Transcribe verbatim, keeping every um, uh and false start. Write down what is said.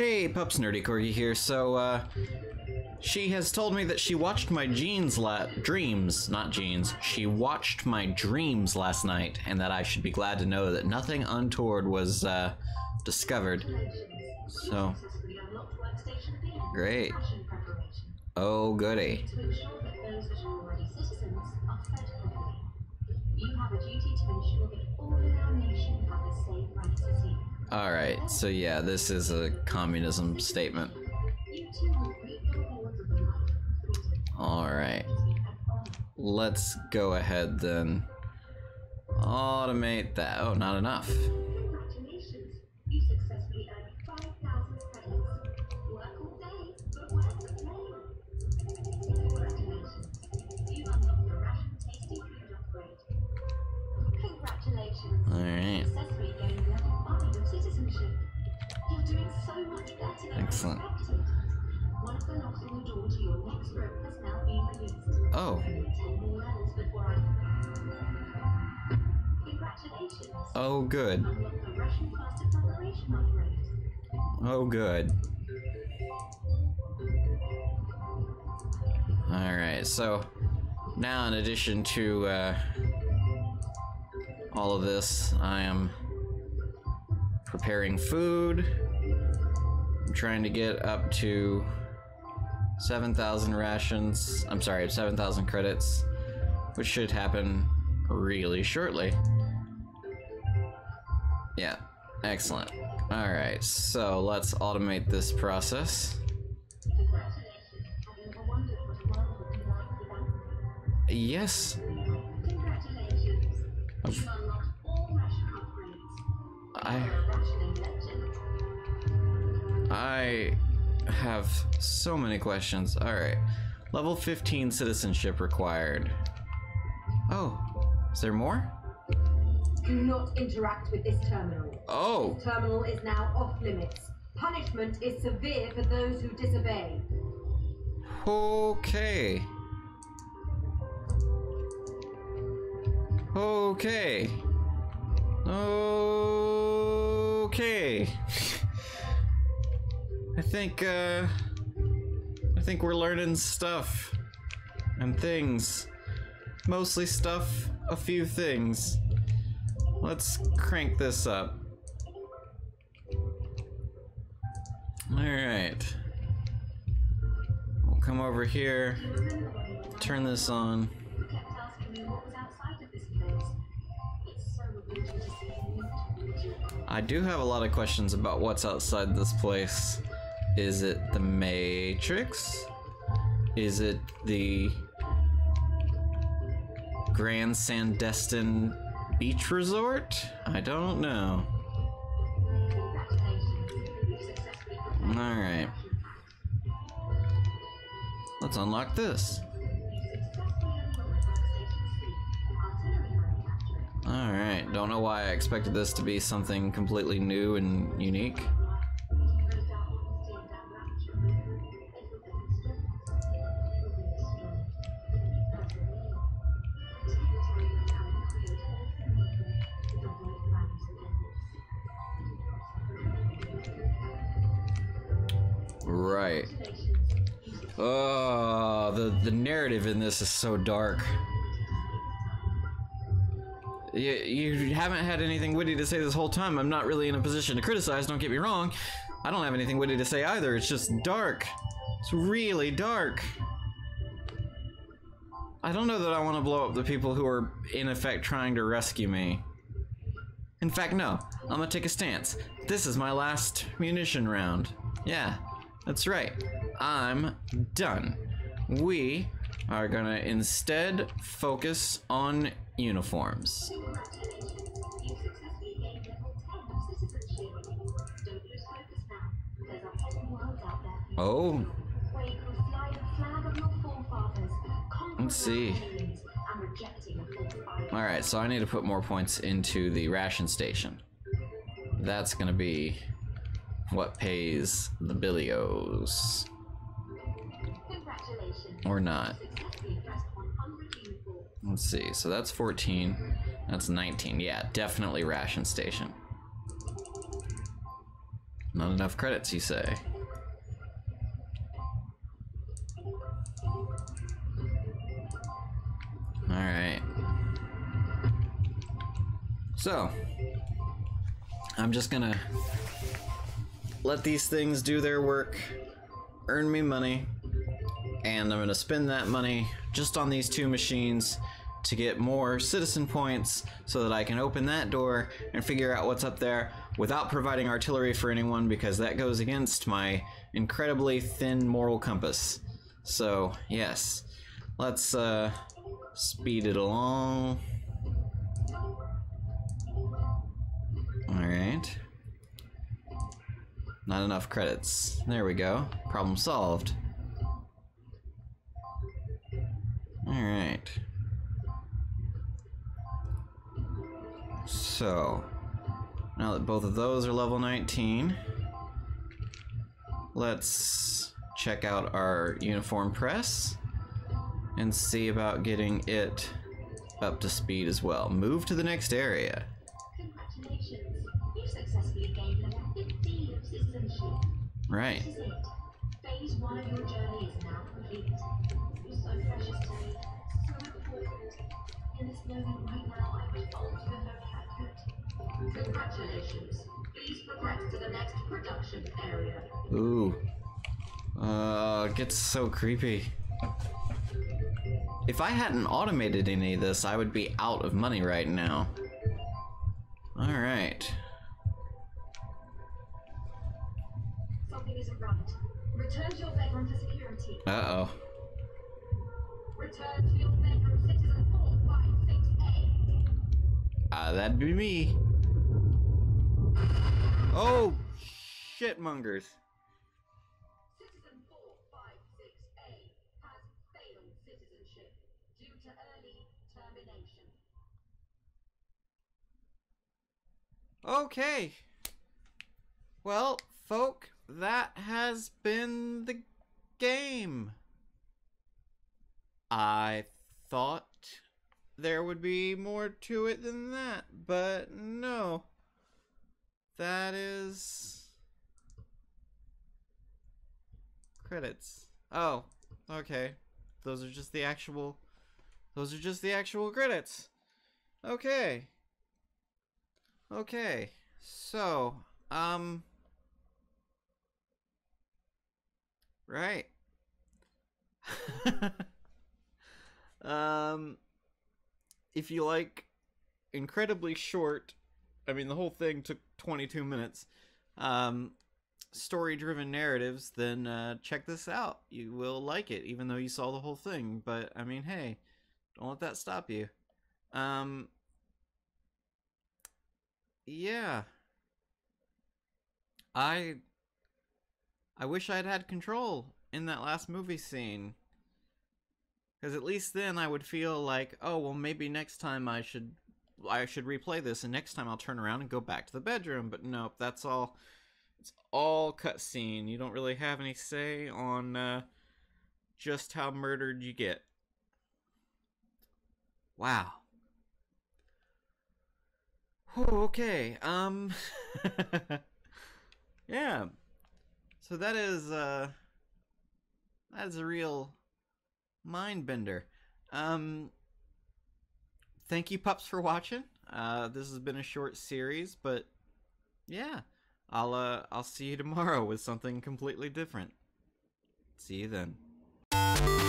Hey pups, NerdiCorgi here. So, uh, she has told me that she watched my jeans la- dreams, not jeans. She watched my dreams last night, and that I should be glad to know that nothing untoward was, uh, discovered. So, great. Oh, goody. Alright, so yeah, this is a communism statement. Alright. Let's go ahead then. Automate that. Oh, not enough. Alright. Excellent. Oh. Oh, good. Oh, good. Alright, so now in addition to uh, all of this, I am preparing food. I'm trying to get up to seven thousand rations. I'm sorry, seven thousand credits, which should happen really shortly. Yeah, excellent. Alright, so let's automate this process. Yes. I... I have so many questions. Alright. Level fifteen citizenship required. Oh, is there more? Do not interact with this terminal. Oh! This terminal is now off limits. Punishment is severe for those who disobey. Okay. Okay. Okay. I think, uh... I think we're learning stuff. And things. Mostly stuff, a few things. Let's crank this up. Alright. We'll come over here, turn this on. I do have a lot of questions about what's outside this place. Is it the Matrix? Is it the Grand Sandestin Beach Resort? I don't know. Alright. Let's unlock this. Alright, don't know why I expected this to be something completely new and unique. Right. Oh, the, the narrative in this is so dark. You, you haven't had anything witty to say this whole time. I'm not really in a position to criticize, don't get me wrong. I don't have anything witty to say either. It's just dark. It's really dark. I don't know that I want to blow up the people who are, in effect, trying to rescue me. In fact, no. I'm gonna take a stance. This is my last munition round. Yeah, that's right. I'm done. We are gonna instead focus on uniforms. Oh. Let's see. Alright, so I need to put more points into the ration station. That's gonna be what pays the billios. Or not. Let's see, so that's fourteen, that's nineteen. Yeah, definitely ration station. Not enough credits, you say? Alright. So, I'm just gonna let these things do their work, earn me money, and I'm gonna spend that money just on these two machines to get more citizen points so that I can open that door and figure out what's up there without providing artillery for anyone, because that goes against my incredibly thin moral compass. So, yes, let's uh, speed it along. Alright. Not enough credits. There we go. Problem solved. Alright. So, now that both of those are level nineteen, let's check out our uniform press and see about getting it up to speed as well. Move to the next area. Congratulations, you successfully gained level fifteen of citizenship. Right. This is it. Phase one of your journey is now complete. You're so precious to me, so important. In this moment right now, I revolt with no cat. Congratulations. Please progress to the next production area. Ooh. Uh, it gets so creepy. If I hadn't automated any of this, I would be out of money right now. Alright. Something isn't right. Return to your bedroom for security. Uh-oh. Return to your bedroom, citizen four five six A. Uh, that'd be me. Oh, shitmongers. Citizen four five six A has failed citizenship due to early termination. Okay. Well, folk, that has been the game. I thought there would be more to it than that, but no. That is... credits. Oh, okay. Those are just the actual... Those are just the actual credits. Okay. Okay. So, um... right. um... If you like incredibly short, I mean the whole thing took twenty-two minutes, um, story-driven narratives, then uh, check this out. You will like it, even though you saw the whole thing. But, I mean, hey, don't let that stop you. Um, yeah. I, I wish I'd had control in that last movie scene. Because at least then I would feel like, oh, well, maybe next time I should I should replay this, and next time I'll turn around and go back to the bedroom. But nope, that's all, it's all cutscene. You don't really have any say on uh, just how murdered you get. Wow. Whew, okay, um... yeah. So that is, uh... that is a real... mind bender. Um, thank you, pups, for watching. Uh, this has been a short series, but yeah, I'll uh, I'll see you tomorrow with something completely different. See you then.